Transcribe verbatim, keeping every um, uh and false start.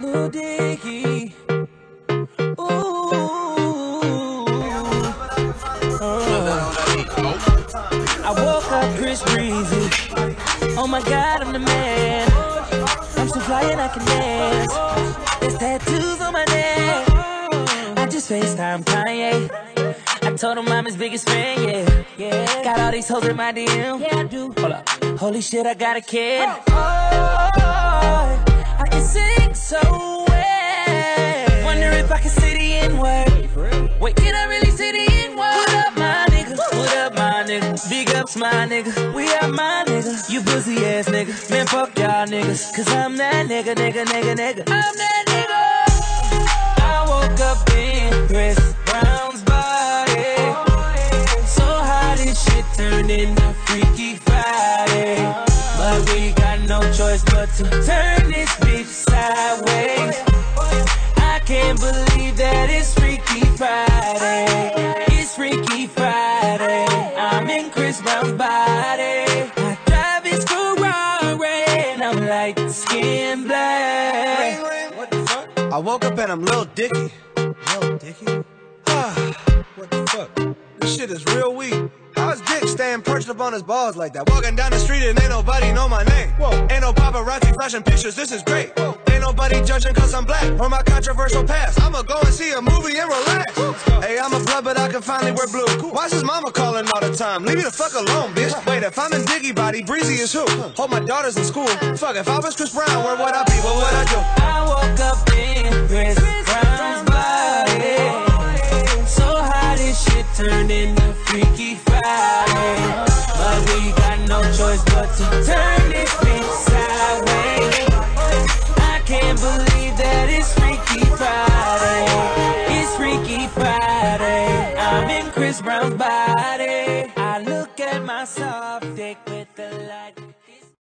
Lil Dicky. Ooh. Uh. I woke up Chris Breezy. Oh my God, I'm the man. I'm so fly and I can dance. There's tattoos on my neck. I just FaceTime Kanye. I told him I'm his biggest fan, yeah. Yeah. Got all these hoes in my D M. Yeah, I do. Hold up. Holy shit, I got a kid. Oh, I can sing so well. Wonder if I can say the N-word. Wait, can I really say the N-word? What up, my nigga? What up, my nigga? Big ups, my nigga. We are my nigga. You pussy ass nigga. Man, fuck y'all niggas. Cause I'm that nigga, nigga, nigga, nigga. I'm that nigga. I woke up in Chris Brown's body. So how this shit turned into Freaky Friday. But we got no choice but to turn this bitch sideways. I can't believe that it's Freaky Friday. It's Freaky Friday. I'm in Chris Brown's body. I drive his Ferrari and I'm like skin black. What the fuck? I woke up and I'm Lil Dicky. Lil Dicky? Ah, what the fuck? This shit is real weak. How's Dick staying perched up on his balls like that? Walking down the street and ain't nobody know my name. Whoa. Ain't no paparazzi flashing pictures, this is great. Whoa. Ain't nobody judging cause I'm black or my controversial past. I'ma go and see a movie and relax. Hey, I'm a blood but I can finally wear blue. Why's his mama calling all the time? Leave me the fuck alone, bitch. Wait, if I'm in Diggy body, Breezy is who? Hold my daughters in school. Fuck, if I was Chris Brown, where would I be? What would I do? I woke up in Chris Brown's body. So how this shit turned into Freaky Friday. But we got no choice but to turn this bitch sideways. I can't believe that it's Freaky Friday. It's Freaky Friday. I'm in Chris Brown's body. I look at my soft dick with